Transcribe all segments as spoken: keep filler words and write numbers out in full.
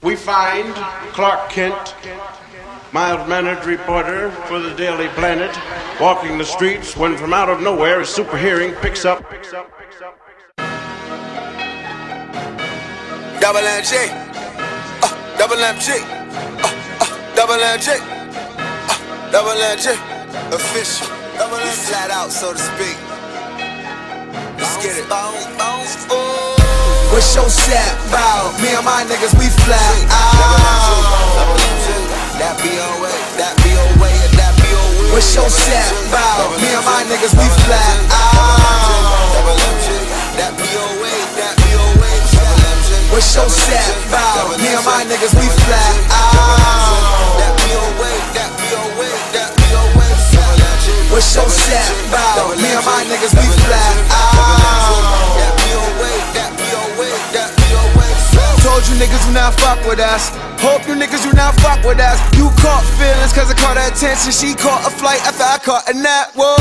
We find Clark Kent, mild-mannered reporter for the Daily Planet, walking the streets when from out of nowhere his super hearing picks up. Picks up, picks up, picks up. Double M G, uh, double M G, uh, uh, double M G, uh, double M G, official, double M G, flat out so to speak. Let's get it. Bounce, bounce, ooh. What's your set about? Me and my niggas, we flat out. That B O A, that B O A, that B O A. What's your set about? Me and my niggas, we flat out. That B O A, that B O A. What's your set about? Me and my niggas, we flat out. That B O A, that B O A, that B O A. What's your set about? Me and my niggas, we flat out. That B O A, that B O A, that B O A. Told you niggas do not fuck with us. Hope you niggas do not fuck with us. You caught feelings cause I caught her attention. She caught a flight after I caught a nap. Whoa.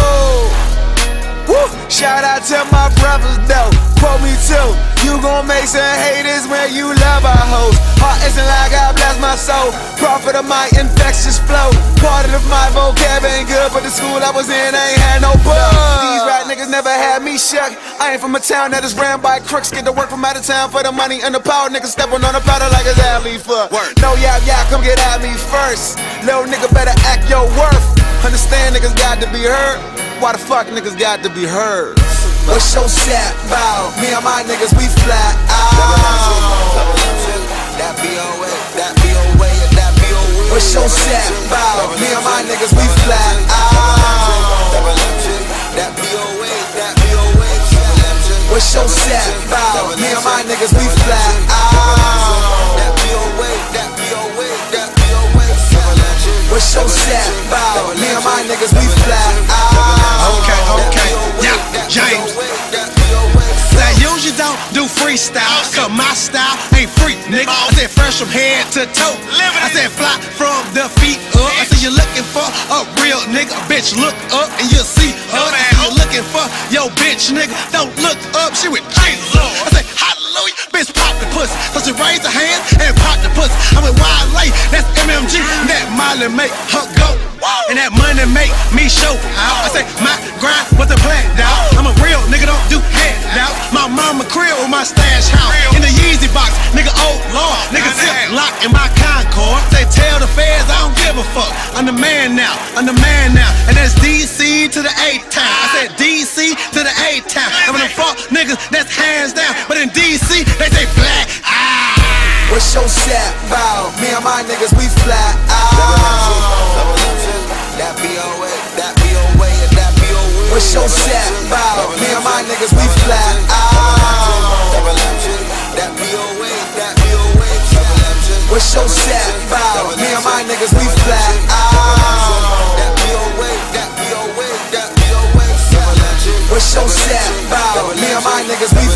Woo. Shout out to my brothers though. Quote me too. You gon' make some haters when you love our hoes. Heart isn't like God bless my soul. Prophet of my infectious flow. Part of my vocab ain't good, but the school I was in ain't had no buzz. These rap niggas never had me shook. I ain't from a town that is ran by crooks. Get to work from out of town for the money and the power. Niggas stepping on the powder like it's alley foot. No yap yap, come get at me first. Little nigga better act your worth. Understand niggas got to be heard. Why the fuck niggas got to be heard? What's your set about? Me and my niggas, we flat out. That B O A, that B O A, that B O A. What's your set about? Me and my niggas, we flat out. That B O A, that B O A. What's your set about? Me and my niggas, we flat out. That B O A, that B O A, that B O A. What's your set about? Me and my niggas, we flat out. Okay, okay, yeah, James. I usually don't do freestyle, cause my style ain't free, nigga. I said fresh from head to toe. I said fly from the feet up. I said you're looking for a real nigga, bitch. Look up and you'll see her. You're looking for your bitch, nigga. Don't look up, she with Jesus. I said hallelujah, bitch, pop the pussy. So she raise her hand and pop the pussy. I'm with Wale, that's M M G. That Molly make her go, and that money make me show out. I say my grind was a plan, dog. I'm a real nigga, don't do handouts. My mama crib with my stash house in the Yeezy box, nigga. Oh Lord, nigga zip lock in my Concord. They tell the feds I don't give a fuck. I'm the man now, I'm the man now, and that's D C to the A town. I said D C to the A town. I'm the fuck niggas, that's hands down. But in D C they say black. Ah. What's your set about? Me and my niggas, we flat out. That B O A, that B O A, that B O A. What's your set about? Me and my niggas, we flat out. That B O A, that B O A. What's your set about? Me and my niggas, we flat out. That B O A, that B O A, that B O A. What's your set about? Me and my niggas, we